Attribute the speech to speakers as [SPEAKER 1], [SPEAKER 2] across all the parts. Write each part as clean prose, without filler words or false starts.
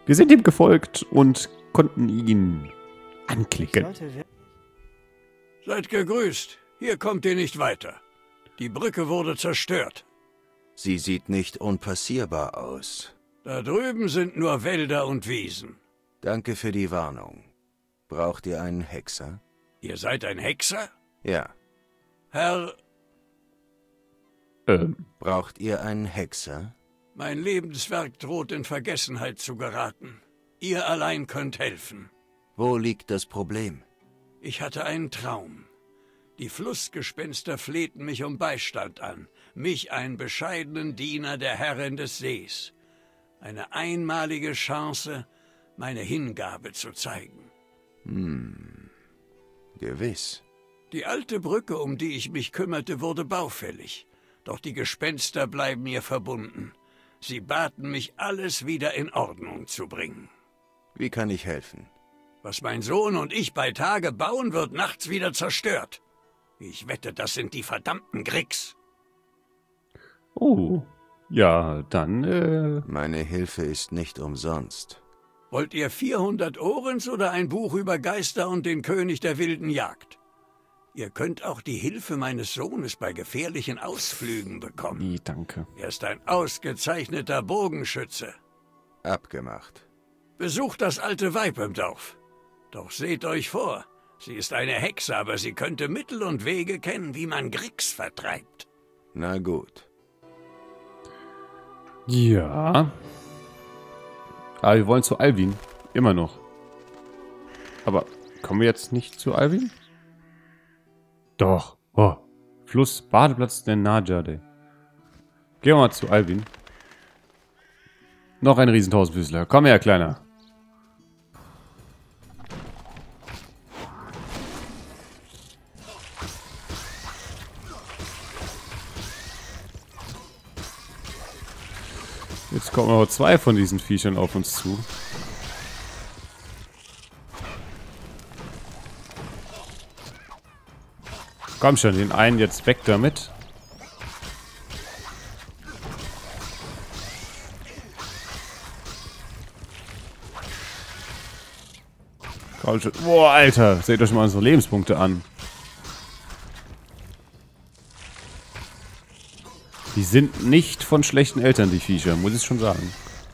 [SPEAKER 1] Wir sind ihm gefolgt und konnten ihn anklicken.
[SPEAKER 2] Seid gegrüßt. Hier kommt ihr nicht weiter. Die Brücke wurde zerstört.
[SPEAKER 3] Sie sieht nicht unpassierbar aus.
[SPEAKER 2] Da drüben sind nur Wälder und Wiesen.
[SPEAKER 3] Danke für die Warnung. Braucht ihr einen Hexer?
[SPEAKER 2] Ihr seid ein Hexer?
[SPEAKER 3] Ja.
[SPEAKER 2] Herr,
[SPEAKER 3] Braucht ihr einen Hexer?
[SPEAKER 2] mein Lebenswerk droht in Vergessenheit zu geraten. Ihr allein könnt helfen.
[SPEAKER 3] Wo liegt das Problem?
[SPEAKER 2] Ich hatte einen Traum. Die Flussgespenster flehten mich um Beistand an. Mich, einen bescheidenen Diener der Herrin des Sees. Eine einmalige Chance, meine Hingabe zu zeigen.
[SPEAKER 3] Gewiss.
[SPEAKER 2] Die alte Brücke, um die ich mich kümmerte, wurde baufällig. Doch die Gespenster bleiben mir verbunden. Sie baten mich, alles wieder in Ordnung zu bringen.
[SPEAKER 3] Wie kann ich helfen?
[SPEAKER 2] Was mein Sohn und ich bei Tage bauen, wird nachts wieder zerstört. Ich wette, das sind die verdammten Gricks.
[SPEAKER 1] Oh, ja, dann,
[SPEAKER 3] Meine Hilfe ist nicht umsonst.
[SPEAKER 2] Wollt ihr 400 Ohrens oder ein Buch über Geister und den König der wilden Jagd? Ihr könnt auch die Hilfe meines Sohnes bei gefährlichen Ausflügen bekommen.
[SPEAKER 1] nee, danke.
[SPEAKER 2] Er ist ein ausgezeichneter Bogenschütze.
[SPEAKER 3] Abgemacht.
[SPEAKER 2] Besucht das alte Weib im Dorf. Doch seht euch vor, sie ist eine Hexe, aber sie könnte Mittel und Wege kennen, wie man Gricks vertreibt.
[SPEAKER 3] Na gut.
[SPEAKER 1] Ja. Aber wir wollen zu Alvin. Immer noch. Aber kommen wir jetzt nicht zu Alvin? Doch. Oh. Fluss, Badeplatz der Najade. Gehen wir mal zu Alvin. Noch ein Riesentausendfüßler. Komm her, Kleiner. Jetzt kommen noch 2 von diesen Viechern auf uns zu. Komm schon, den einen jetzt weg damit. Komm schon. Boah, Alter. Seht euch mal unsere Lebenspunkte an. Die sind nicht von schlechten Eltern, die Viecher, muss ich schon sagen.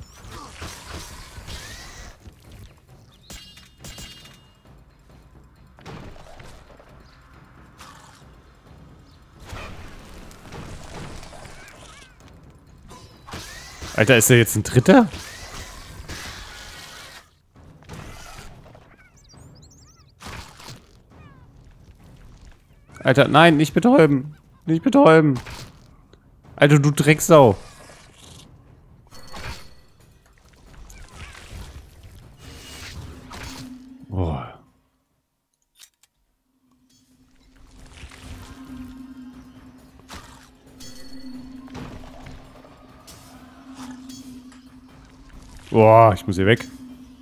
[SPEAKER 1] Alter, ist der jetzt ein Dritter? Alter, nein, nicht betäuben. Nicht betäuben. Alter, du Drecksau. Boah. Boah, ich muss hier weg.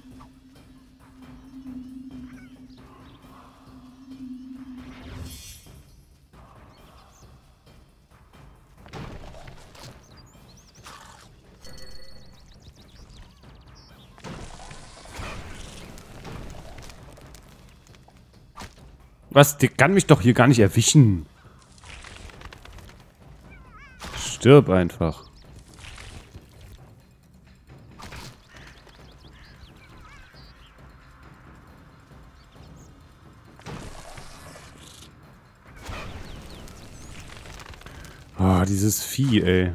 [SPEAKER 1] Was? Der kann mich doch hier gar nicht erwischen. Stirb einfach. Oh, dieses Vieh, ey.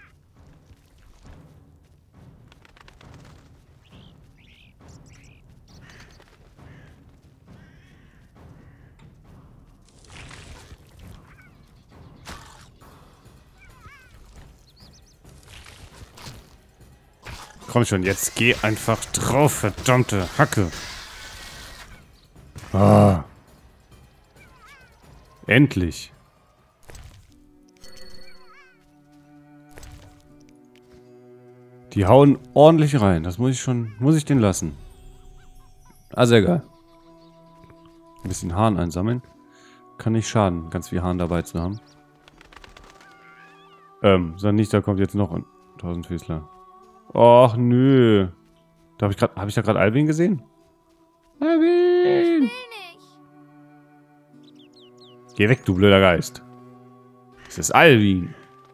[SPEAKER 1] Komm schon, jetzt geh einfach drauf, verdammte Hacke. Ah. Endlich. Die hauen ordentlich rein. Das muss ich den lassen. Ah, sehr geil. Ein bisschen Hahn einsammeln. Kann nicht schaden, ganz viel Hahn dabei zu haben. Sondern nicht, da kommt jetzt noch ein Tausendfüßler. Och, nö. Da habe ich da gerade Alvin gesehen?
[SPEAKER 4] Ich
[SPEAKER 1] Alvin!
[SPEAKER 4] will nicht.
[SPEAKER 1] Geh weg, du blöder Geist. Das ist Alvin.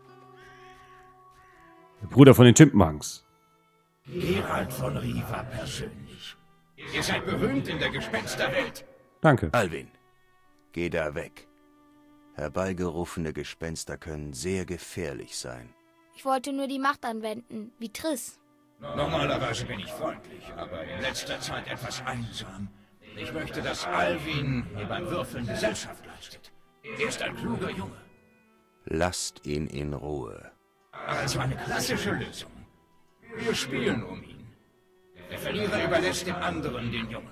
[SPEAKER 1] Der Bruder von den Chipmunks.
[SPEAKER 5] Geralt von Riva persönlich. Ihr seid berühmt in der Gespensterwelt.
[SPEAKER 1] Danke.
[SPEAKER 3] Alvin, geh da weg. Herbeigerufene Gespenster können sehr gefährlich sein.
[SPEAKER 4] Ich wollte nur die Macht anwenden, wie Triss.
[SPEAKER 5] Normalerweise bin ich freundlich, aber in letzter Zeit etwas einsam. Ich möchte, dass Alvin mir beim Würfeln Gesellschaft leistet. Er ist ein kluger Junge.
[SPEAKER 3] Lasst ihn in Ruhe.
[SPEAKER 5] Also eine klassische Lösung. Wir spielen um ihn. Der Verlierer überlässt dem anderen den Jungen.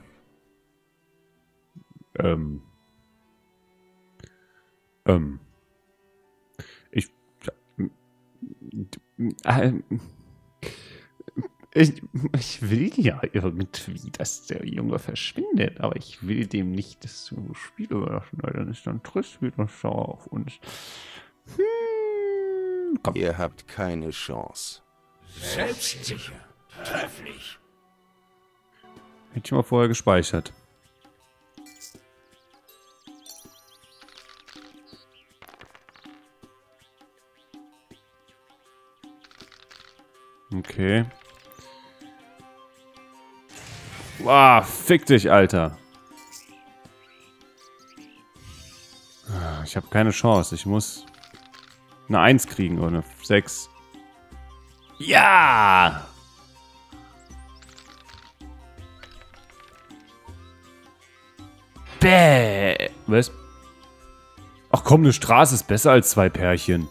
[SPEAKER 1] Ich will ja irgendwie, dass der Junge verschwindet, aber ich will dem nicht das Spiel überlassen, weil dann ist dann Triss wieder sauer auf uns. Komm.
[SPEAKER 3] Ihr habt keine Chance.
[SPEAKER 5] Selbstsicher. Trefflich.
[SPEAKER 1] Hätte ich mal vorher gespeichert. Okay. Wow, fick dich, Alter. Ich habe keine Chance. Ich muss eine 1 kriegen oder eine 6. Ja! Bäh. Was? Ach komm, eine Straße ist besser als 2 Pärchen.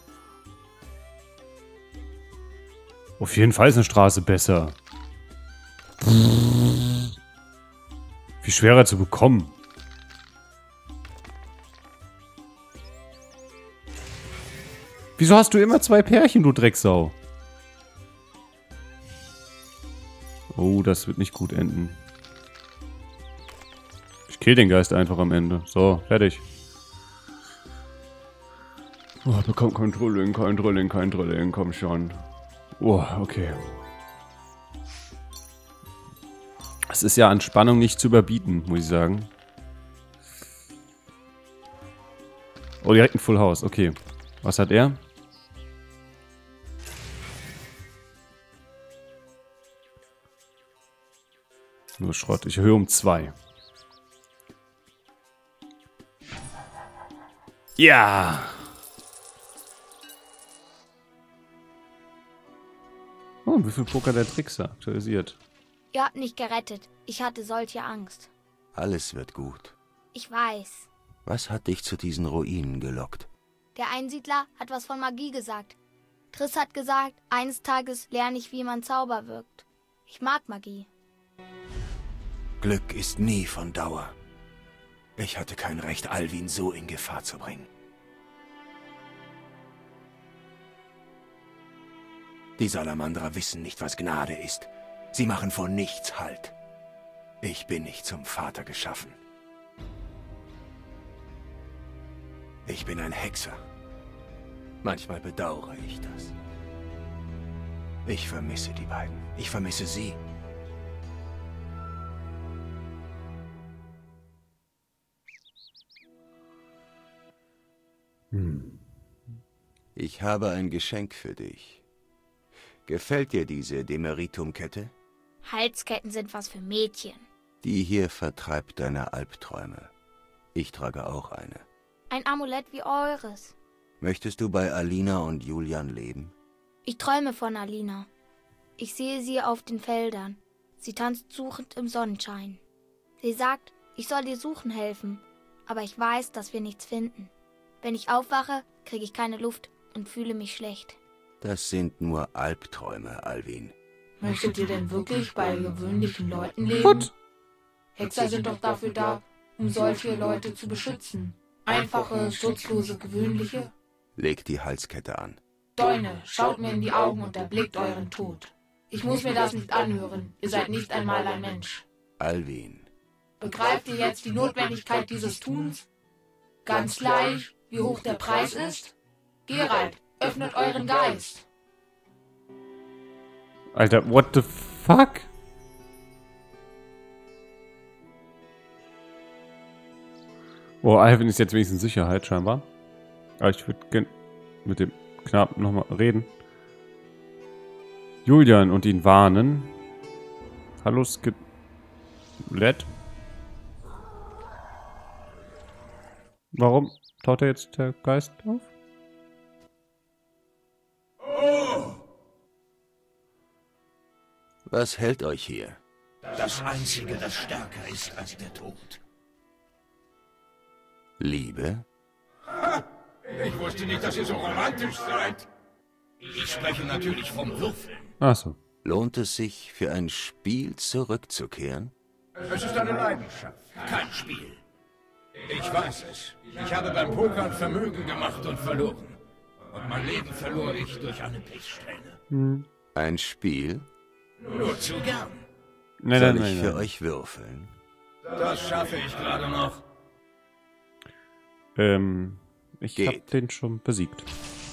[SPEAKER 1] Auf jeden Fall ist eine Straße besser. Viel schwerer zu bekommen. Wieso hast du immer 2 Pärchen, du Drecksau? Oh, das wird nicht gut enden. Ich kill den Geist einfach am Ende. So, fertig. Oh, bekommt kein Trolling, komm schon. Oh, okay. Es ist ja an Spannung nicht zu überbieten, muss ich sagen. Oh, direkt ein Full House, okay. Was hat er? Nur Schrott, ich erhöhe um 2. Ja! Oh, wie viel Poker der Trickser aktualisiert.
[SPEAKER 4] Ihr habt mich gerettet. Ich hatte solche Angst.
[SPEAKER 3] Alles wird gut.
[SPEAKER 4] Ich weiß.
[SPEAKER 3] Was hat dich zu diesen Ruinen gelockt?
[SPEAKER 4] Der Einsiedler hat was von Magie gesagt. Triss hat gesagt, eines Tages lerne ich, wie man Zauber wirkt. Ich mag Magie.
[SPEAKER 3] Glück ist nie von Dauer. Ich hatte kein Recht, Alvin so in Gefahr zu bringen. Die Salamandrer wissen nicht, was Gnade ist. Sie machen vor nichts Halt. Ich bin nicht zum Vater geschaffen. Ich bin ein Hexer. Manchmal bedauere ich das. Ich vermisse die beiden. Ich vermisse sie. Ich habe ein Geschenk für dich. Gefällt dir diese Demeritum-Kette?
[SPEAKER 4] Halsketten sind was für Mädchen.
[SPEAKER 3] Die hier vertreibt deine Albträume. Ich trage auch eine.
[SPEAKER 4] Ein Amulett wie eures.
[SPEAKER 3] Möchtest du bei Alina und Julian leben?
[SPEAKER 4] Ich träume von Alina. Ich sehe sie auf den Feldern. Sie tanzt suchend im Sonnenschein. Sie sagt, ich soll dir suchen helfen, aber ich weiß, dass wir nichts finden. Wenn ich aufwache, kriege ich keine Luft und fühle mich schlecht.
[SPEAKER 3] Das sind nur Albträume, Alvin.
[SPEAKER 6] Möchtet ihr denn wirklich bei gewöhnlichen Leuten leben?
[SPEAKER 1] What?
[SPEAKER 6] Hexer sind doch dafür da, um solche Leute zu beschützen. Einfache, schutzlose, gewöhnliche.
[SPEAKER 3] Legt die Halskette an.
[SPEAKER 6] Däune, schaut mir in die Augen und erblickt euren Tod. Ich muss mir das nicht anhören. Ihr seid nicht einmal ein Mensch.
[SPEAKER 3] Alvin.
[SPEAKER 6] Begreift ihr jetzt die Notwendigkeit dieses Tuns? Ganz gleich, wie hoch der Preis ist? Geralt, öffnet euren Geist.
[SPEAKER 1] Alter, what the fuck? Oh, Alvin ist jetzt wenigstens in Sicherheit, scheinbar. Aber ich würde gerne mit dem Knaben nochmal reden. Julian und ihn warnen. Hallo, Skelett. Warum taucht jetzt der Geist auf?
[SPEAKER 3] Was hält euch hier?
[SPEAKER 5] Das Einzige, das stärker ist als der Tod.
[SPEAKER 3] Liebe?
[SPEAKER 5] Ich wusste nicht, dass ihr so romantisch seid. Ich spreche natürlich vom Würfeln.
[SPEAKER 1] Ach so.
[SPEAKER 3] Lohnt es sich, für ein Spiel zurückzukehren?
[SPEAKER 5] Es ist eine Leidenschaft, kein Spiel. Ich weiß es. Ich habe beim Pokern Vermögen gemacht und verloren. Und mein Leben verlor ich durch eine Pechsträhne.
[SPEAKER 3] Ein Spiel?
[SPEAKER 5] Nur zu gern.
[SPEAKER 1] Nein,
[SPEAKER 3] Soll
[SPEAKER 1] nein,
[SPEAKER 3] ich
[SPEAKER 1] nein,
[SPEAKER 3] für
[SPEAKER 1] nein.
[SPEAKER 3] euch würfeln?
[SPEAKER 5] Das schaffe ich gerade noch.
[SPEAKER 1] Ich
[SPEAKER 3] Geht.
[SPEAKER 1] hab den schon besiegt.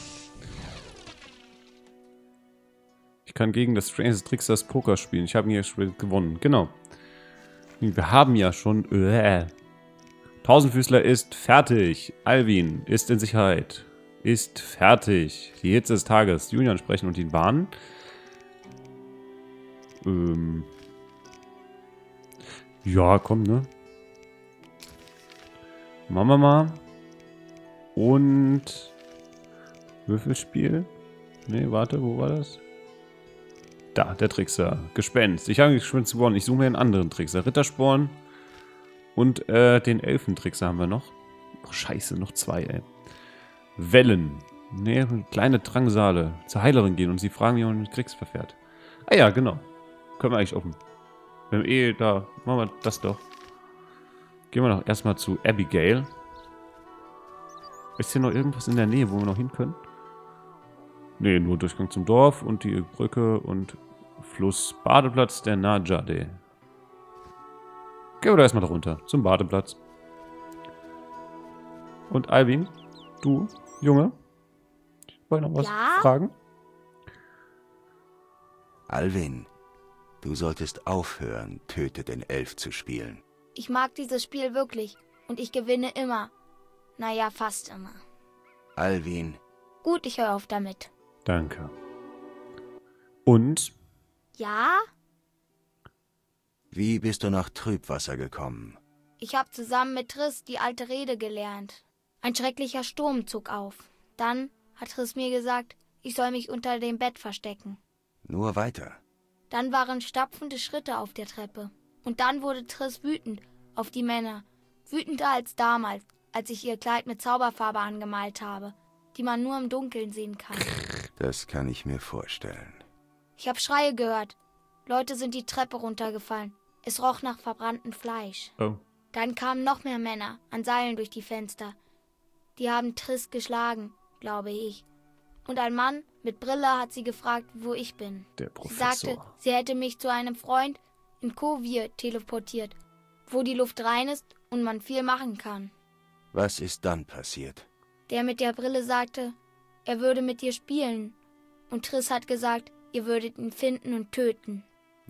[SPEAKER 1] Ich kann gegen das Strange Tricksters Poker spielen. Ich habe ihn hier gewonnen. Genau. Wir haben ja schon... Tausendfüßler ist fertig. Alvin ist in Sicherheit. Ist fertig. Die Hitze des Tages. Julian sprechen und ihn warnen. Ja, komm, ne? Machen wir mal. Und... Würfelspiel? Ne, warte, wo war das? Da, der Trickser. Gespenst. Ich habe Gespenst gewonnen. Ich suche mir einen anderen Trickser. Rittersporn. Und den Elfentrickser haben wir noch. Oh, scheiße, noch 2, ey. Wellen. Ne, kleine Drangsale. Zur Heilerin gehen und sie fragen, wie man mit Kriegs verfährt. Ah ja, genau. Können wir eigentlich offen. Wir haben da. Machen wir das doch. Gehen wir doch erstmal zu Abigail. Ist hier noch irgendwas in der Nähe, wo wir noch hin können? Ne, nur Durchgang zum Dorf und die Brücke und Fluss. Badeplatz der Najade. Gehen wir da erstmal runter, zum Badeplatz. Und Alvin, du, Junge, ich wollte noch was fragen.
[SPEAKER 3] Alvin, du solltest aufhören, Töte den Elf zu spielen.
[SPEAKER 4] Ich mag dieses Spiel wirklich und ich gewinne immer. Naja, fast immer.
[SPEAKER 3] Alvin,
[SPEAKER 4] Gut, ich höre auf damit.
[SPEAKER 1] Danke. Und?
[SPEAKER 4] Ja?
[SPEAKER 3] wie bist du nach Trübwasser gekommen?
[SPEAKER 4] Ich habe zusammen mit Triss die alte Rede gelernt. Ein schrecklicher Sturm zog auf. Dann hat Triss mir gesagt, ich soll mich unter dem Bett verstecken.
[SPEAKER 3] Nur weiter.
[SPEAKER 4] Dann waren stapfende Schritte auf der Treppe. Und dann wurde Triss wütend auf die Männer. Wütender als damals, als ich ihr Kleid mit Zauberfarbe angemalt habe, die man nur im Dunkeln sehen kann.
[SPEAKER 3] Das kann ich mir vorstellen.
[SPEAKER 4] Ich habe Schreie gehört. Leute sind die Treppe runtergefallen. Es roch nach verbranntem Fleisch.
[SPEAKER 1] Oh.
[SPEAKER 4] Dann kamen noch mehr Männer an Seilen durch die Fenster. Die haben Triss geschlagen, glaube ich. Und ein Mann mit Brille hat sie gefragt, wo ich bin.
[SPEAKER 1] Der
[SPEAKER 4] Sie
[SPEAKER 1] Professor.
[SPEAKER 4] sagte, sie hätte mich zu einem Freund in Kovir teleportiert, wo die Luft rein ist und man viel machen kann.
[SPEAKER 3] Was ist dann passiert?
[SPEAKER 4] Der mit der Brille sagte, er würde mit dir spielen. Und Triss hat gesagt, ihr würdet ihn finden und töten.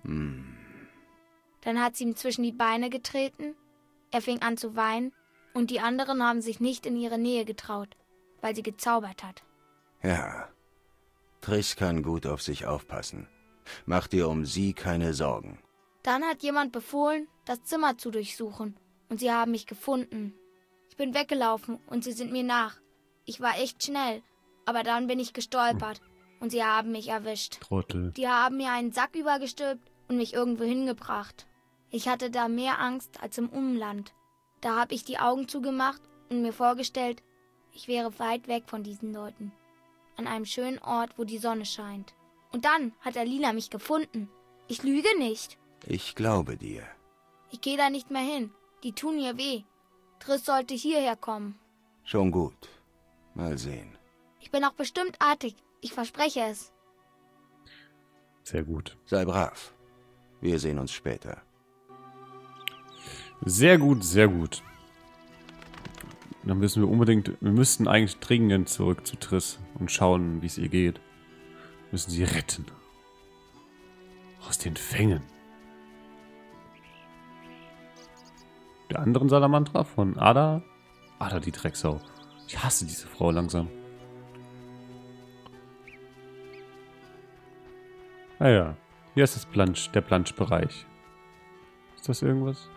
[SPEAKER 4] Dann hat sie ihm zwischen die Beine getreten, er fing an zu weinen und die anderen haben sich nicht in ihre Nähe getraut, weil sie gezaubert hat.
[SPEAKER 3] Ja, Triss kann gut auf sich aufpassen. Mach dir um sie keine Sorgen.
[SPEAKER 4] Dann hat jemand befohlen, das Zimmer zu durchsuchen und sie haben mich gefunden. Ich bin weggelaufen und sie sind mir nach. Ich war echt schnell, aber dann bin ich gestolpert und sie haben mich erwischt.
[SPEAKER 1] Trottel.
[SPEAKER 4] Die haben mir einen Sack übergestülpt und mich irgendwo hingebracht. Ich hatte da mehr Angst als im Umland. Da habe ich die Augen zugemacht und mir vorgestellt, ich wäre weit weg von diesen Leuten. An einem schönen Ort, wo die Sonne scheint. Und dann hat Alina mich gefunden. Ich lüge nicht.
[SPEAKER 3] Ich glaube dir.
[SPEAKER 4] Ich gehe da nicht mehr hin. Die tun mir weh. Triss sollte hierher kommen.
[SPEAKER 3] Schon gut. Mal sehen.
[SPEAKER 4] Ich bin auch bestimmt artig. Ich verspreche es.
[SPEAKER 1] Sehr gut.
[SPEAKER 3] Sei brav. Wir sehen uns später.
[SPEAKER 1] Sehr gut, sehr gut. Dann müssen wir müssten eigentlich dringend zurück zu Triss und schauen, wie es ihr geht. Wir müssen sie retten. Aus den Fängen. Der anderen Salamandra von Ada Alter, die Drecksau. Ich hasse diese Frau langsam. Ah ja, hier ist der Planschbereich. Ist das irgendwas?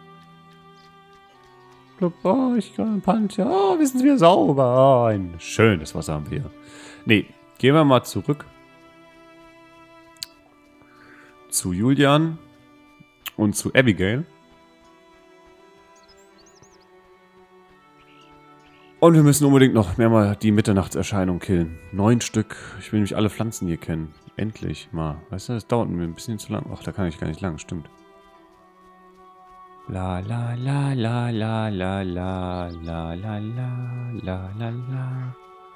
[SPEAKER 1] Oh, ich kann Punch. Oh, wir sind wieder sauber. Oh, ein schönes Wasser haben wir. Nee, gehen wir mal zurück zu Julian und zu Abigail. Und wir müssen unbedingt noch mehrmal die Mitternachtserscheinung killen. 9 Stück. Ich will nämlich alle Pflanzen hier kennen. Endlich mal. Weißt du, das dauert mir ein bisschen zu lang. Ach, da kann ich gar nicht lang. Stimmt. La la la la la la la la la la la la la.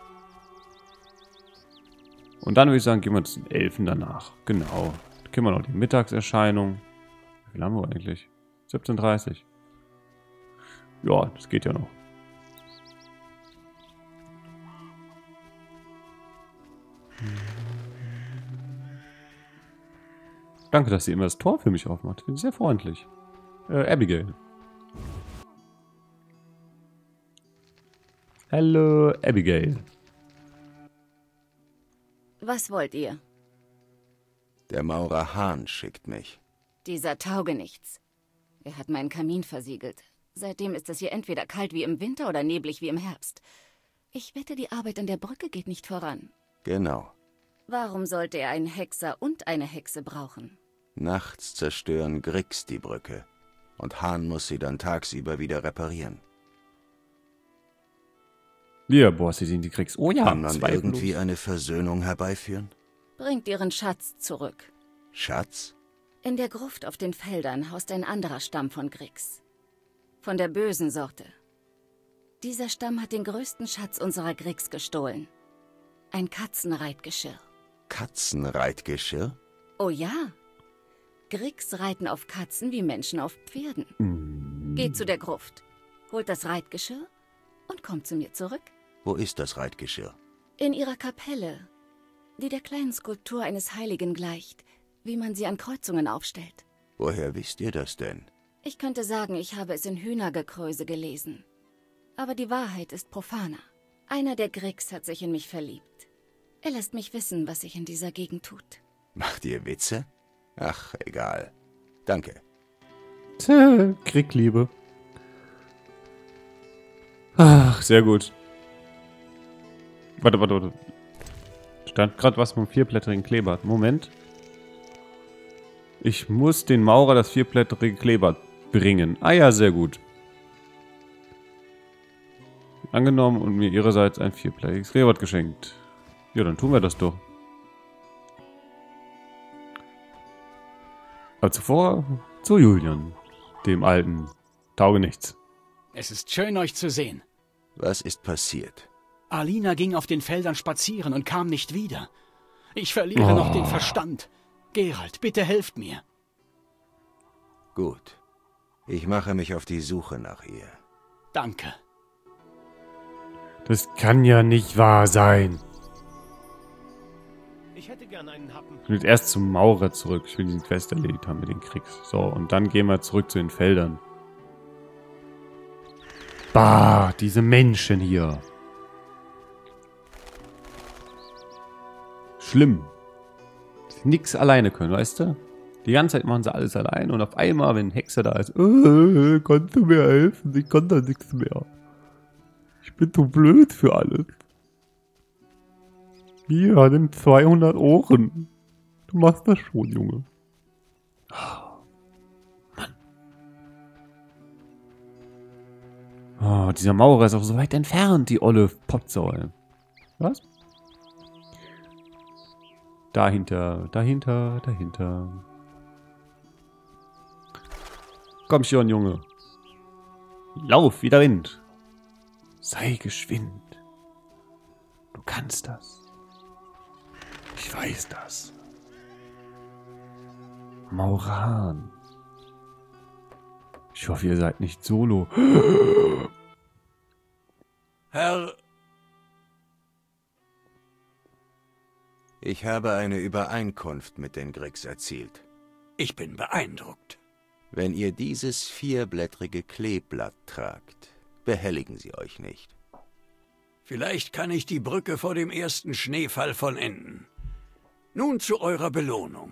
[SPEAKER 1] Und dann würde ich sagen, gehen wir zu den Elfen danach. Genau. Da kennen wir noch die Mittagserscheinung. Wie viel haben wir eigentlich? 17:30. Ja, das geht ja noch. Danke, dass sie immer das Tor für mich aufmacht. Finde ich sehr freundlich. Abigail. Hallo, Abigail.
[SPEAKER 7] Was wollt ihr?
[SPEAKER 3] Der Maurer Hahn schickt mich.
[SPEAKER 7] Dieser Taugenichts. Er hat meinen Kamin versiegelt. Seitdem ist es hier entweder kalt wie im Winter oder neblig wie im Herbst. Ich wette, die Arbeit an der Brücke geht nicht voran.
[SPEAKER 3] Genau.
[SPEAKER 7] Warum sollte er einen Hexer und eine Hexe brauchen?
[SPEAKER 3] Nachts zerstören Grix die Brücke. Und Hahn muss sie dann tagsüber wieder reparieren.
[SPEAKER 1] Ja, boah, sie sind die Kriegs. Oh ja,
[SPEAKER 3] Kann man irgendwie eine Versöhnung herbeiführen?
[SPEAKER 7] Bringt ihren Schatz zurück.
[SPEAKER 3] Schatz?
[SPEAKER 7] In der Gruft auf den Feldern haust ein anderer Stamm von Grix. Von der bösen Sorte. Dieser Stamm hat den größten Schatz unserer Grix gestohlen. Ein Katzenreitgeschirr.
[SPEAKER 3] Katzenreitgeschirr?
[SPEAKER 7] Oh ja. Grix reiten auf Katzen wie Menschen auf Pferden. Geht zu der Gruft, holt das Reitgeschirr und kommt zu mir zurück.
[SPEAKER 3] Wo ist das Reitgeschirr?
[SPEAKER 7] In ihrer Kapelle, die der kleinen Skulptur eines Heiligen gleicht, wie man sie an Kreuzungen aufstellt.
[SPEAKER 3] Woher wisst ihr das denn?
[SPEAKER 7] Ich könnte sagen, ich habe es in Hühnergekröse gelesen. Aber die Wahrheit ist profaner. Einer der Grix hat sich in mich verliebt. Er lässt mich wissen, was sich in dieser Gegend tut.
[SPEAKER 3] Macht ihr Witze? Ach, egal. Danke.
[SPEAKER 1] Kriegliebe. Ach, sehr gut. Warte. Stand gerade was vom vierblättrigen Kleber. Moment. Ich muss den Maurer das vierblättrige Kleber bringen. Ah ja, sehr gut. Angenommen und mir ihrerseits ein vierblättriges Kleeblatt geschenkt. Ja, dann tun wir das doch. Aber zuvor zu Julian, dem alten Taugenichts.
[SPEAKER 8] Es ist schön, euch zu sehen.
[SPEAKER 3] Was ist passiert?
[SPEAKER 8] Alina ging auf den Feldern spazieren und kam nicht wieder. Ich verliere noch den Verstand. Geralt, bitte helft mir.
[SPEAKER 3] Gut. Ich mache mich auf die Suche nach ihr.
[SPEAKER 8] Danke.
[SPEAKER 1] Das kann ja nicht wahr sein.
[SPEAKER 9] Ich hätte gern einen Happen.
[SPEAKER 1] Ich will jetzt erst zum Maurer zurück. Ich will diesen Quest erledigt haben mit den Kriegs. So, und dann gehen wir zurück zu den Feldern. Bah, diese Menschen hier. Schlimm. Dass sie nix alleine können, weißt du? Die ganze Zeit machen sie alles allein und auf einmal, wenn ein Hexer da ist, kannst du mir helfen? Ich kann da nichts mehr. Ich bin zu blöd für alles. Hier, nimm 200 Ohren. Du machst das schon, Junge. Mann. Oh, dieser Maurer ist auch so weit entfernt, die olle Potsäule. Was? Dahinter. Komm schon, Junge. Lauf wie der Wind. Sei geschwind. Du kannst das. Ich weiß das. Maurer Hahn. Ich hoffe, ihr seid nicht solo.
[SPEAKER 2] Herr...
[SPEAKER 3] Ich habe eine Übereinkunft mit den Grix erzielt.
[SPEAKER 2] Ich bin beeindruckt.
[SPEAKER 3] Wenn ihr dieses vierblättrige Kleeblatt tragt, behelligen Sie euch nicht.
[SPEAKER 2] Vielleicht kann ich die Brücke vor dem ersten Schneefall vollenden. Nun zu eurer Belohnung.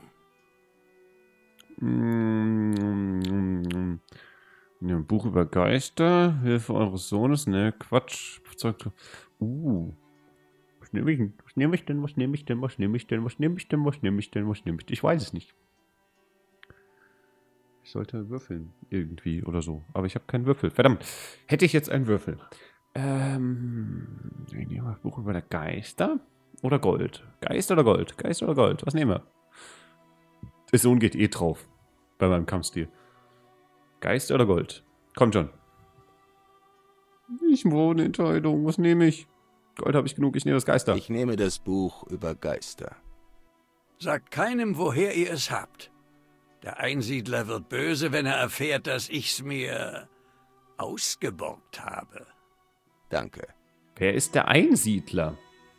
[SPEAKER 1] Ein Buch über Geister, Hilfe eures Sohnes, ne, Quatsch. Was nehme ich denn? Was nehme ich denn? Was nehme ich denn? Was nehme ich denn? Was nehme ich denn? Was nehme ich denn? Was nehme ich denn? Ich weiß es nicht. Ich sollte würfeln irgendwie oder so. Aber ich habe keinen Würfel. Verdammt. Hätte ich jetzt einen Würfel. Buch über der Geister oder Gold? Geist oder Gold? Geist oder Gold? Was nehmen wir? Der Sohn geht eh drauf. Bei meinem Kampfstil. Geist oder Gold? Kommt schon. Ich brauche eine Entscheidung. Was nehme ich? Gold habe ich genug. Ich nehme das Geister.
[SPEAKER 3] Ich nehme das Buch über Geister.
[SPEAKER 2] Sagt keinem, woher ihr es habt. Der Einsiedler wird böse, wenn er erfährt, dass ich's mir ausgeborgt habe.
[SPEAKER 3] Danke.
[SPEAKER 1] Wer ist der Einsiedler?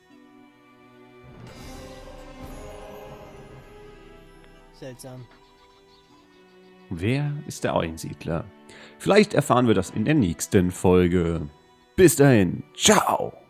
[SPEAKER 9] Seltsam.
[SPEAKER 1] Wer ist der Einsiedler? Vielleicht erfahren wir das in der nächsten Folge. Bis dahin. Ciao.